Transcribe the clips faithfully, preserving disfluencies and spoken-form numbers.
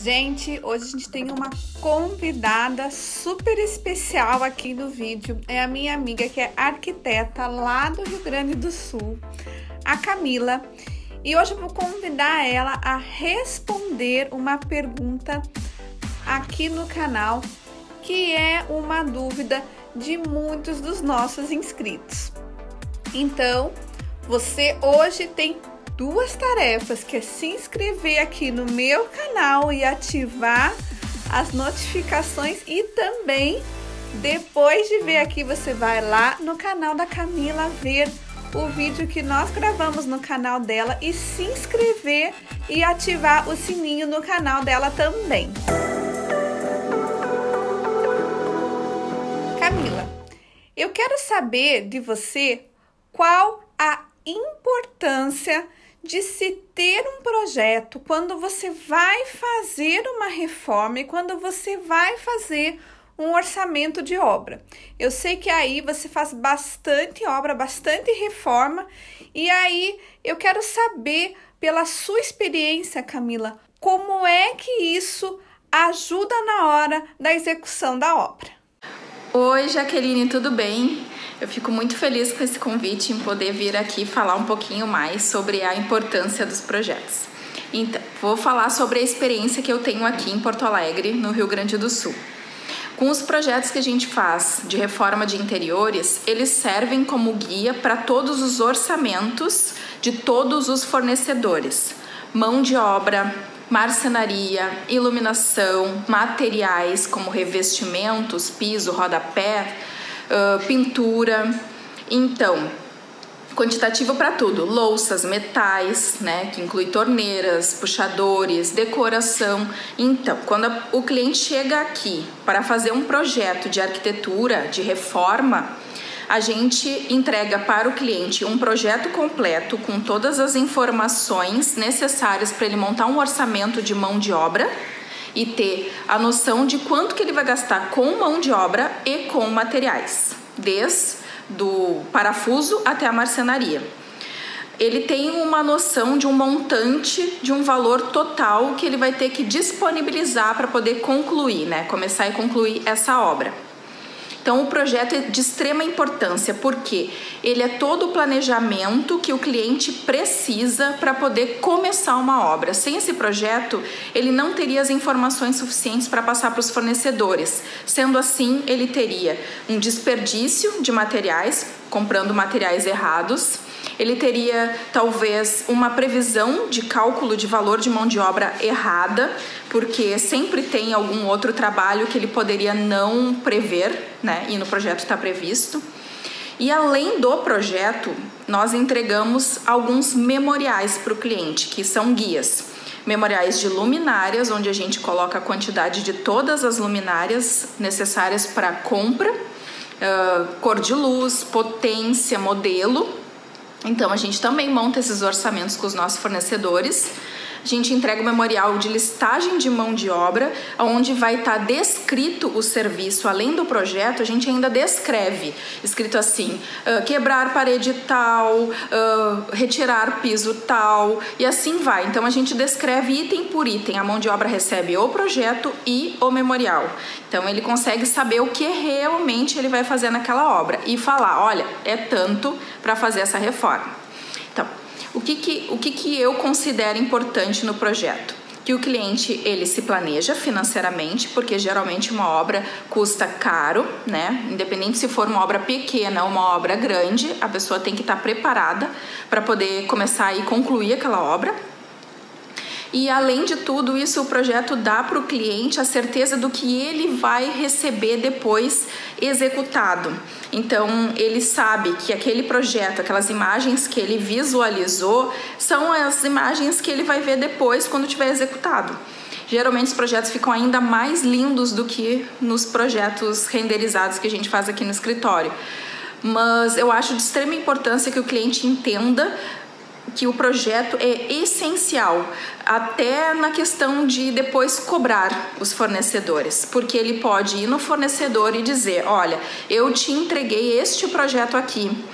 Gente, hoje a gente tem uma convidada super especial aqui no vídeo. É a minha amiga que é arquiteta lá do Rio Grande do Sul, a Camila. E hoje eu vou convidar ela a responder uma pergunta aqui no canal, que é uma dúvida de muitos dos nossos inscritos. Então, você hoje tem duas tarefas, que é se inscrever aqui no meu canal e ativar as notificações, e também, depois de ver aqui, você vai lá no canal da Camila ver o vídeo que nós gravamos no canal dela e se inscrever e ativar o sininho no canal dela também. Camila, eu quero saber de você qual a importância de se ter um projeto quando você vai fazer uma reforma e quando você vai fazer um orçamento de obra. Eu sei que aí você faz bastante obra, bastante reforma, e aí eu quero saber, pela sua experiência, Camila, como é que isso ajuda na hora da execução da obra. Oi, Jaqueline, tudo bem? Eu fico muito feliz com esse convite em poder vir aqui falar um pouquinho mais sobre a importância dos projetos. Então, vou falar sobre a experiência que eu tenho aqui em Porto Alegre, no Rio Grande do Sul. Com os projetos que a gente faz de reforma de interiores, eles servem como guia para todos os orçamentos de todos os fornecedores. Mão de obra, marcenaria, iluminação, materiais como revestimentos, piso, rodapé, Uh, pintura. Então, quantitativo para tudo, louças, metais, né, que inclui torneiras, puxadores, decoração. Então, quando a, o cliente chega aqui para fazer um projeto de arquitetura, de reforma, a gente entrega para o cliente um projeto completo com todas as informações necessárias para ele montar um orçamento de mão de obra e ter a noção de quanto que ele vai gastar com mão de obra e com materiais, desde do parafuso até a marcenaria. Ele tem uma noção de um montante, de um valor total que ele vai ter que disponibilizar para poder concluir, né? Começar e concluir essa obra. Então, o projeto é de extrema importância, porque ele é todo o planejamento que o cliente precisa para poder começar uma obra. Sem esse projeto, ele não teria as informações suficientes para passar para os fornecedores. Sendo assim, ele teria um desperdício de materiais, comprando materiais errados. Ele teria, talvez, uma previsão de cálculo de valor de mão de obra errada, porque sempre tem algum outro trabalho que ele poderia não prever, né? E no projeto está previsto. E além do projeto, nós entregamos alguns memoriais para o cliente, que são guias. Memoriais de luminárias, onde a gente coloca a quantidade de todas as luminárias necessárias para a compra, uh, cor de luz, potência, modelo. Então, a gente também monta esses orçamentos com os nossos fornecedores. A gente entrega o memorial de listagem de mão de obra, onde vai estar descrito o serviço. Além do projeto, a gente ainda descreve, escrito assim, uh, quebrar parede tal, uh, retirar piso tal, e assim vai. Então, a gente descreve item por item. A mão de obra recebe o projeto e o memorial. Então, ele consegue saber o que realmente ele vai fazer naquela obra e falar, olha, é tanto para fazer essa reforma. Então, o que que, o que que eu considero importante no projeto? Que o cliente, ele se planeja financeiramente, porque geralmente uma obra custa caro, né? Independente se for uma obra pequena ou uma obra grande, a pessoa tem que estar preparada para poder começar e concluir aquela obra. E além de tudo isso, o projeto dá para o cliente a certeza do que ele vai receber depois executado. Então, ele sabe que aquele projeto, aquelas imagens que ele visualizou, são as imagens que ele vai ver depois quando tiver executado. Geralmente os projetos ficam ainda mais lindos do que nos projetos renderizados que a gente faz aqui no escritório. Mas eu acho de extrema importância que o cliente entenda que o projeto é essencial, até na questão de depois cobrar os fornecedores, porque ele pode ir no fornecedor e dizer, olha, eu te entreguei este projeto aqui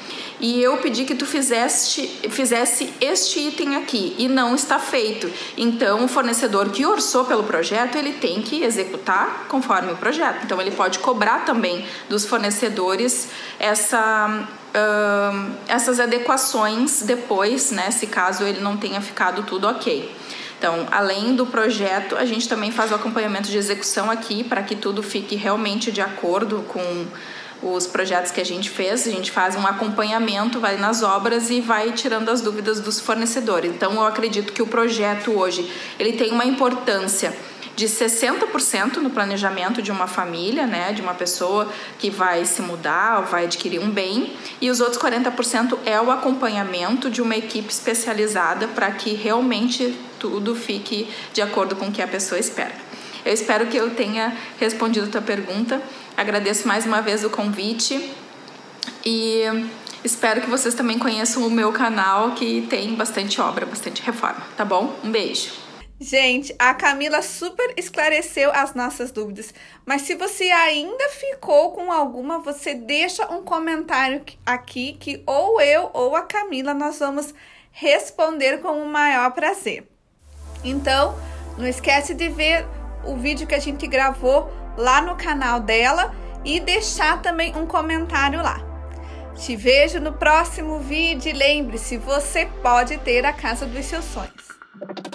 e eu pedi que tu fizesse, fizesse este item aqui e não está feito. Então, o fornecedor que orçou pelo projeto, ele tem que executar conforme o projeto. Então, ele pode cobrar também dos fornecedores essa, uh, essas adequações depois, né, se caso ele não tenha ficado tudo ok. Então, além do projeto, a gente também faz o acompanhamento de execução aqui para que tudo fique realmente de acordo com os projetos que a gente fez. A gente faz um acompanhamento, vai nas obras e vai tirando as dúvidas dos fornecedores. Então, eu acredito que o projeto hoje, ele tem uma importância de sessenta por cento no planejamento de uma família, né, de uma pessoa que vai se mudar ou vai adquirir um bem, e os outros quarenta por cento é o acompanhamento de uma equipe especializada para que realmente tudo fique de acordo com o que a pessoa espera. Eu espero que eu tenha respondido a tua pergunta. Agradeço mais uma vez o convite e espero que vocês também conheçam o meu canal, que tem bastante obra, bastante reforma, tá bom? Um beijo! Gente, a Camila super esclareceu as nossas dúvidas, mas se você ainda ficou com alguma, você deixa um comentário aqui que ou eu ou a Camila nós vamos responder com o maior prazer. Então, não esquece de ver o vídeo que a gente gravou lá no canal dela e deixar também um comentário lá. Te vejo no próximo vídeo e lembre-se, você pode ter a casa dos seus sonhos.